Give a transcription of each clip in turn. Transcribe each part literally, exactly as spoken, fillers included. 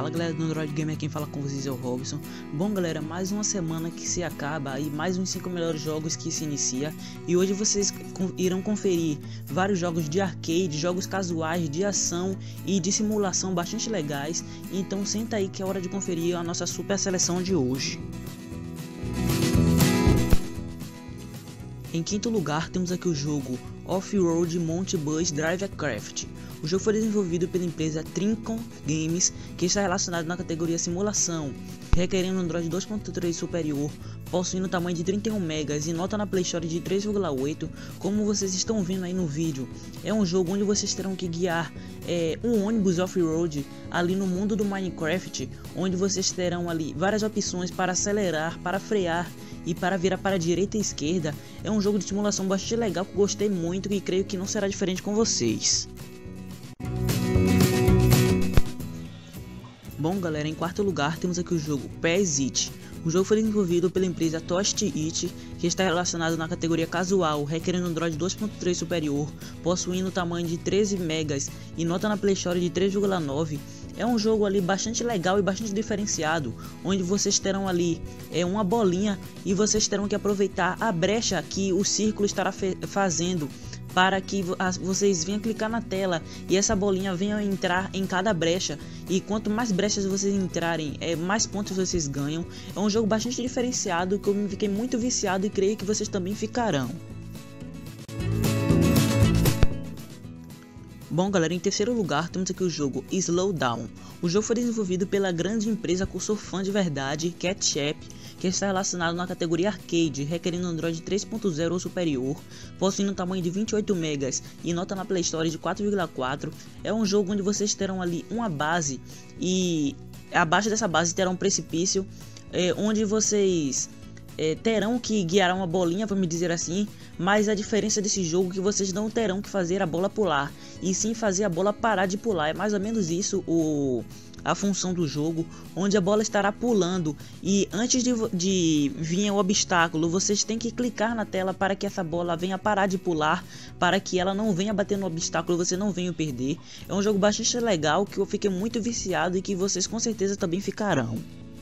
Fala galera do Android Gamer, quem fala com vocês é o Robson. Bom galera, mais uma semana que se acaba e mais uns cinco melhores jogos que se inicia. E hoje vocês irão conferir vários jogos de arcade, jogos casuais, de ação e de simulação bastante legais. Então senta aí que é hora de conferir a nossa super seleção de hoje. Em quinto lugar temos aqui o jogo Off-Road Monte Bus Drivercraft. O jogo foi desenvolvido pela empresa Trincon Games, que está relacionado na categoria simulação, requerendo um Android dois ponto três superior, possuindo tamanho de trinta e um megas e nota na Play Store de três vírgula oito. Como vocês estão vendo aí no vídeo, é um jogo onde vocês terão que guiar é, um ônibus off-road ali no mundo do Minecraft, onde vocês terão ali várias opções para acelerar, para frear e para virar para a direita e esquerda. É um jogo de simulação bastante legal que eu gostei muito e creio que não será diferente com vocês. Bom galera, em quarto lugar temos aqui o jogo PES It. O jogo foi desenvolvido pela empresa Toast It, que está relacionado na categoria casual, requerendo um Android dois ponto três superior, possuindo tamanho de treze megas e nota na Play Store de três vírgula nove. É um jogo ali bastante legal e bastante diferenciado, onde vocês terão ali é, uma bolinha e vocês terão que aproveitar a brecha que o círculo estará fazendo para que vocês venham clicar na tela e essa bolinha venha entrar em cada brecha. E quanto mais brechas vocês entrarem, é, mais pontos vocês ganham. É um jogo bastante diferenciado que eu me fiquei muito viciado e creio que vocês também ficarão. Bom galera, em terceiro lugar temos aqui o jogo Slowdown. O jogo foi desenvolvido pela grande empresa que eu sou fã de verdade, Catshap, que está relacionado na categoria arcade, requerendo Android três ponto zero ou superior, possuindo um tamanho de vinte e oito megas e nota na Play Store de quatro vírgula quatro. É um jogo onde vocês terão ali uma base e abaixo dessa base terá um precipício, é, onde vocês É, terão que guiar uma bolinha, vamos dizer assim, mas a diferença desse jogo é que vocês não terão que fazer a bola pular, e sim fazer a bola parar de pular. É mais ou menos isso o, a função do jogo, onde a bola estará pulando e antes de, de vir o obstáculo, vocês têm que clicar na tela para que essa bola venha parar de pular, para que ela não venha bater no obstáculo e você não venha perder. É um jogo bastante legal que eu fiquei muito viciado e que vocês com certeza também ficarão.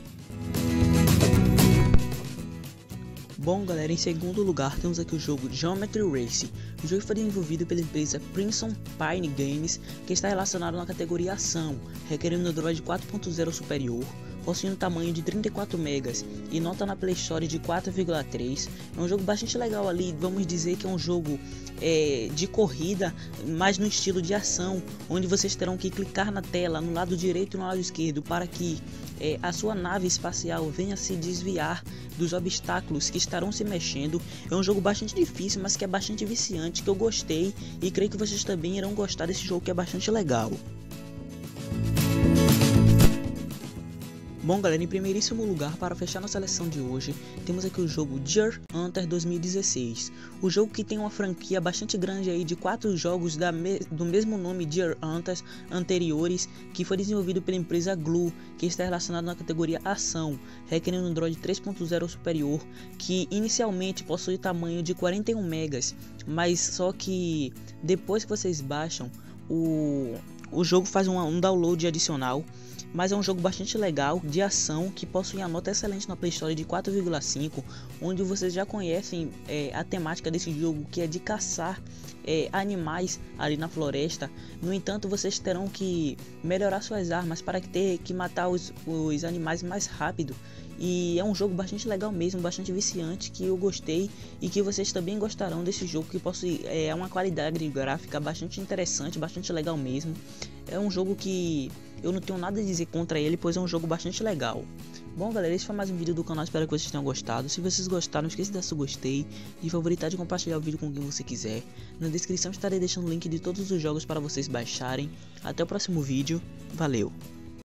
Bom galera, em segundo lugar temos aqui o jogo Geometry Race. O jogo foi desenvolvido pela empresa Princeton Pine Games, que está relacionado na categoria ação, requerendo um Android quatro ponto zero superior, possuindo tamanho de trinta e quatro megas e nota na Play Store de quatro vírgula três. É um jogo bastante legal ali, vamos dizer que é um jogo é, de corrida, mas no estilo de ação, onde vocês terão que clicar na tela no lado direito e no lado esquerdo para que é, a sua nave espacial venha se desviar dos obstáculos que estarão se mexendo. É um jogo bastante difícil, mas que é bastante viciante, que eu gostei e creio que vocês também irão gostar desse jogo que é bastante legal. Bom galera, em primeiríssimo lugar, para fechar nossa seleção de hoje, temos aqui o jogo Deer Hunter dois mil e dezesseis. O jogo que tem uma franquia bastante grande aí de quatro jogos da me do mesmo nome, Deer Hunters, anteriores, que foi desenvolvido pela empresa Glu, que está relacionado na categoria ação, requerendo um Android três ponto zero superior, que inicialmente possui tamanho de quarenta e um megas, mas só que depois que vocês baixam, o, o jogo faz um, um download adicional. Mas é um jogo bastante legal, de ação, que possui a nota excelente na Play Store de quatro vírgula cinco, onde vocês já conhecem é, a temática desse jogo, que é de caçar é, animais ali na floresta. No entanto, vocês terão que melhorar suas armas para ter que matar os, os animais mais rápido. E é um jogo bastante legal mesmo, bastante viciante, que eu gostei e que vocês também gostarão desse jogo, que possui é, uma qualidade gráfica bastante interessante, bastante legal mesmo. É um jogo que eu não tenho nada a dizer contra ele, pois é um jogo bastante legal. Bom galera, esse foi mais um vídeo do canal, espero que vocês tenham gostado. Se vocês gostaram, não esqueça de dar seu gostei, de favoritar e de compartilhar o vídeo com quem você quiser. Na descrição estarei deixando o link de todos os jogos para vocês baixarem. Até o próximo vídeo, valeu!